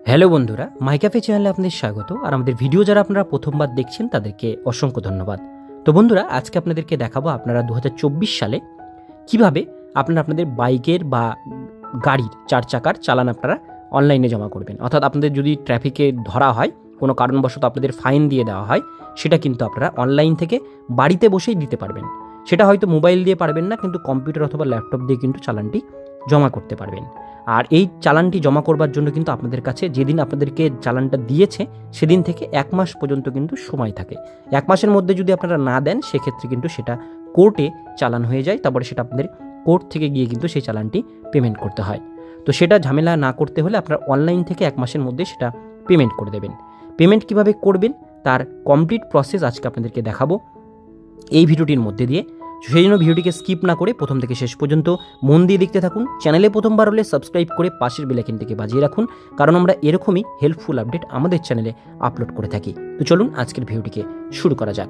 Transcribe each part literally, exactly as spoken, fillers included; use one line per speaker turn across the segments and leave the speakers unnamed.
Hello বন্ধুরা, মাই cafe চ্যানেলে আপনাদের স্বাগত। আর আমাদের ভিডিও যারা আপনারা প্রথমবার দেখছেন তাদেরকে অসংখ্য ধন্যবাদ। তো বন্ধুরা, আজকে আপনাদেরকে দেখাবো আপনারা দু হাজার চব্বিশ সালে কিভাবে আপনারা আপনাদের বাইকের বা গাড়ির চার চাকার চালান আপনারা অনলাইনে জমা করবেন। অর্থাৎ আপনাদের যদি ট্রাফিকে ধরা হয়, কোনো কারণবশত আপনাদের ফাইন দিয়ে দেওয়া হয়, সেটা কিন্তু আপনারা অনলাইন থেকে বাড়িতে বসেই দিতে পারবেন। সেটা হয়তো মোবাইল দিয়ে পারবেন না, কিন্তু কম্পিউটার অথবা ল্যাপটপ দিয়ে কিন্তু চালানটি জমা করতে পারবেন। আর এই চালানটি জমা করবার জন্য কিন্তু আপনাদের কাছে যেদিন আপনাদেরকে চালানটা দিয়েছে সেদিন থেকে এক মাস পর্যন্ত কিন্তু সময় থাকে। এক মাসের মধ্যে যদি আপনারা না দেন, সেক্ষেত্রে কিন্তু সেটা কোর্টে চালান হয়ে যায়। তারপরে সেটা আপনাদের কোর্ট থেকে গিয়ে কিন্তু সেই চালানটি পেমেন্ট করতে হয়। তো সেটা ঝামেলা না করতে হলে আপনারা অনলাইন থেকে এক মাসের মধ্যে সেটা পেমেন্ট করে দেবেন। পেমেন্ট কিভাবে করবেন তার কমপ্লিট প্রসেস আজকে আপনাদেরকে দেখাবো এই ভিডিওটির মধ্যে দিয়ে। সেই জন্য ভিডিওটিকে স্কিপ না করে প্রথম থেকে শেষ পর্যন্ত মন দিয়ে দেখতে থাকুন। চ্যানেলে প্রথমবার হলে সাবস্ক্রাইব করে পাশের বেল আইকনটিকে বাজিয়ে রাখুন, কারণ আমরা এরকমই হেল্পফুল আপডেট আমাদের চ্যানেলে আপলোড করে থাকি। তো চলুন আজকের ভিডিওটিকে শুরু করা যাক।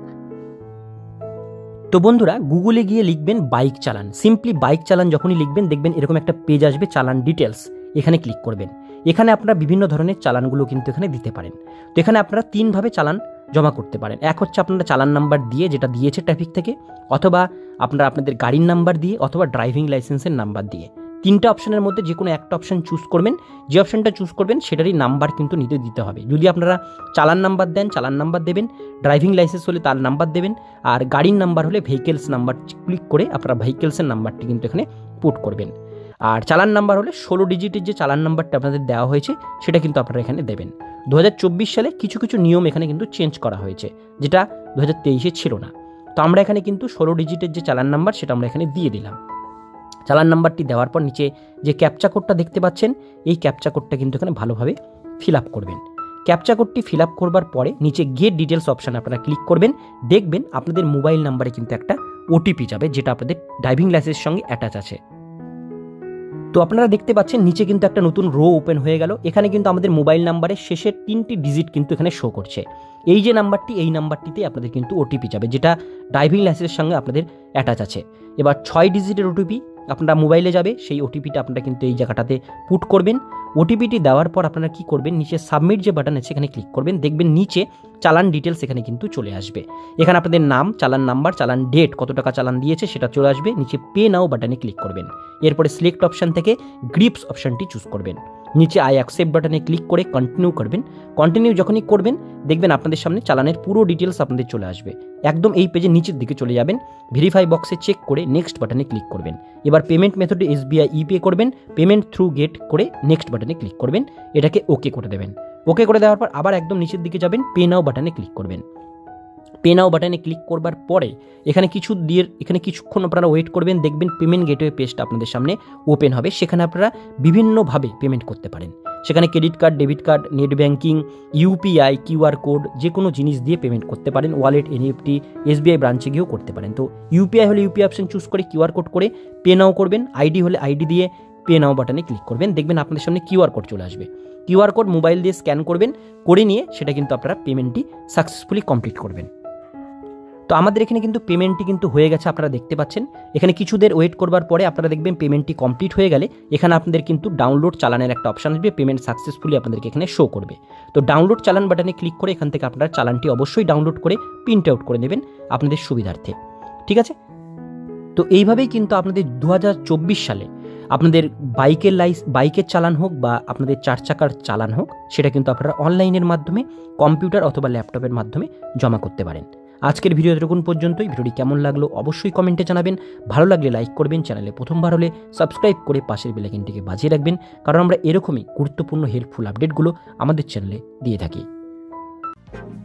তো বন্ধুরা, গুগলে গিয়ে লিখবেন বাইক চালান। সিম্পলি বাইক চালান যখনই লিখবেন, দেখবেন এরকম একটা পেজ আসবে, চালান ডিটেলস। এখানে ক্লিক করবেন। এখানে আপনারা বিভিন্ন ধরনের চালানগুলো কিন্তু এখানে দিতে পারেন। তো এখানে আপনারা তিনভাবে চালান জমা করতে পারেন। এক হচ্ছে আপনারা চালান নাম্বার দিয়ে, যেটা দিয়েছে ট্রাফিক থেকে, অথবা আপনারা আপনাদের গাড়ির নাম্বার দিয়ে, অথবা ড্রাইভিং লাইসেন্সের নাম্বার দিয়ে। তিনটা অপশনের মধ্যে যে কোনো একটা অপশন চুজ করবেন। যে অপশনটা চুজ করবেন সেটারই নাম্বার কিন্তু নিতে দিতে হবে। যদি আপনারা চালান নাম্বার দেন, চালান নাম্বার দেবেন। ড্রাইভিং লাইসেন্স হলে তার নাম্বার দেবেন। আর গাড়ির নাম্বার হলে ভেহিকেলস নাম্বার ক্লিক করে আপনারা ভেহিকেলসের নাম্বারটি কিন্তু এখানে পুট করবেন। আর চালান নাম্বার হলে ষোলো ডিজিটের যে চালান নাম্বারটা আপনাদের দেওয়া হয়েছে সেটা কিন্তু আপনারা এখানে দেবেন। দু হাজার চব্বিশ সালে কিছু কিছু নিয়ম এখানে কিন্তু চেঞ্জ করা হয়েছে, যেটা দু হাজার তেইশে ছিল না। তো আমরা এখানে কিন্তু ষোলো ডিজিটের যে চালান নাম্বার সেটা আমরা এখানে দিয়ে দিলাম। চালান নাম্বারটি দেওয়ার পর নিচে যে ক্যাপচা কোডটা দেখতে পাচ্ছেন, এই ক্যাপচা কোডটা কিন্তু এখানে ভালোভাবে ফিল আপ করবেন। ক্যাপচা কোডটি ফিল আপ করবার পরে নিচে গেট ডিটেলস অপশানে আপনারা ক্লিক করবেন। দেখবেন আপনাদের মোবাইল নাম্বারে কিন্তু একটা ওটিপি যাবে, যেটা আপনাদের ড্রাইভিং লাইসেন্সের সঙ্গে অ্যাটাচ আছে। তো আপনারা দেখতে পাচ্ছেন নিচে কিন্তু একটা নতুন রো ওপেন হয়ে গেল। এখানে কিন্তু আমাদের মোবাইল নাম্বারের শেষের তিনটি ডিজিট কিন্তু এখানে শো করছে। এই যে নাম্বারটি, এই নাম্বারটিতে আপনাদের কিন্তু ওটিপি যাবে, যেটা ড্রাইভিং লাইসেন্সের সঙ্গে আপনাদের অ্যাটাচ আছে। এবার ছয় ডিজিটের ওটিপি আপনারা মোবাইলে যাবে, সেই ওটিপিটা আপনারা কিন্তু এই জায়গাটাতে পুট করবেন। ওটিপিটি দেওয়ার পর আপনারা কি করবেন, নিচে সাবমিট যে বাটন আছে এখানে ক্লিক করবেন। দেখবেন নিচে চালান ডিটেলস এখানে কিন্তু চলে আসবে। এখানে আপনাদের নাম, চালান নাম্বার, চালান ডেট, কত টাকা চালান দিয়েছে সেটা চলে আসবে। নিচে পে নাও বাটনে ক্লিক করবেন। এরপরে সিলেক্ট অপশান থেকে গ্রিপস অপশানটি চুজ করবেন। নিচে আই অ্যাকসেপ্ট বাটনে ক্লিক করে কন্টিনিউ করবেন। কন্টিনিউ যখনই করবেন, দেখবেন আপনাদের সামনে চালানের পুরো ডিটেলস আপনাদের চলে আসবে। একদম এই পেজে নিচের দিকে চলে যাবেন। ভেরিফাই বক্সে চেক করে নেক্সট বাটনে ক্লিক করবেন। এবার পেমেন্ট মেথডে এসবিআই ইপে করবেন। পেমেন্ট থ্রু গেট করে নেক্সট বাটনে ক্লিক করবেন। এটাকে ওকে করে দেবেন। ওকে করে দেওয়ার পর আবার একদম নিচের দিকে যাবেন, পে নাও বাটনে ক্লিক করবেন। পে নাও বাটনে ক্লিক করবার পরে এখানে কিছু দিয়ে এখানে কিছুক্ষণ আপনারা ওয়েট করবেন। দেখবেন পেমেন্ট গেটওয়ে পেজটা আপনাদের সামনে ওপেন হবে। সেখানে আপনারা বিভিন্নভাবে পেমেন্ট করতে পারেন। সেখানে credit card, debit card, net banking, UPI, QR code, যে কোনো জিনিস দিয়ে পেমেন্ট করতে পারেন। ওয়ালেট, এনইএফটি, এসবিআই ব্রাঞ্চে গিয়েও করতে পারেন। তো ইউপিআই হলে ইউপিআই অপশন চুজ করে কিউআর কোড করে পে নাও করবেন। আইডি হলে আইডি দিয়ে পে নাও বাটনে ক্লিক করবেন। দেখবেন আপনাদের সামনে কিউআর কোড চলে আসবে। কিউআর কোড মোবাইল দিয়ে স্ক্যান করবেন, করে নিয়ে সেটা কিন্তু আপনারা পেমেন্টটি সাকসেসফুলি কমপ্লিট করবেন। তো আমাদের এখানে কিন্তু পেমেন্টটি কিন্তু হয়ে গেছে, আপনারা দেখতে পাচ্ছেন। এখানে কিছুদের ওয়েট করবার পরে আপনারা দেখবেন পেমেন্টটি কমপ্লিট হয়ে গেলে এখানে আপনাদের কিন্তু ডাউনলোড চালানের একটা অপশান আসবে। পেমেন্ট সাকসেসফুলি আপনাদেরকে এখানে শো করবে। তো ডাউনলোড চালান বাটনে ক্লিক করে এখান থেকে আপনারা চালানটি অবশ্যই ডাউনলোড করে প্রিন্ট আউট করে নেবেন আপনাদের সুবিধার্থে। ঠিক আছে? তো এইভাবেই কিন্তু আপনাদের দু হাজার চব্বিশ সালে আপনাদের বাইকের লাইস বাইকের চালান হোক বা আপনাদের চার চাকার চালান হোক, সেটা কিন্তু আপনারা অনলাইনের মাধ্যমে, কম্পিউটার অথবা ল্যাপটপের মাধ্যমে জমা করতে পারেন। আজকের ভিডিও এতক্ষণ পর্যন্তই। ভিডিওটি কেমন লাগলো অবশ্যই কমেন্টে জানাবেন। ভালো লাগলে লাইক করবেন। চ্যানেলে প্রথমবার হলে সাবস্ক্রাইব করে পাশের বেল আইকনটিকে বাজিয়ে রাখবেন, কারণ আমরা এরকমই গুরুত্বপূর্ণ হেল্পফুল আপডেটগুলো আমাদের চ্যানেলে দিয়ে থাকি।